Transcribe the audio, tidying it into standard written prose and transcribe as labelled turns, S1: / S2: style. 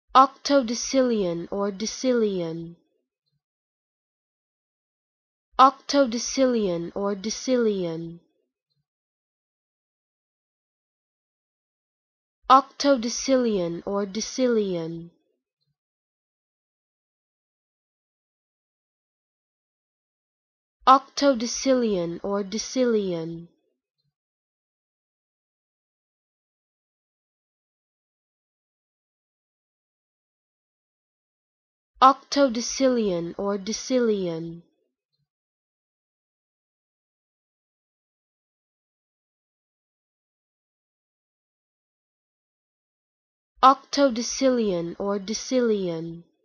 S1: Octodecillion or decillion. Octodecillion or decillion. Octodecillion or decillion. Octodecillion or decillion. Octodecillion or decillion. Octodecillion or decillion.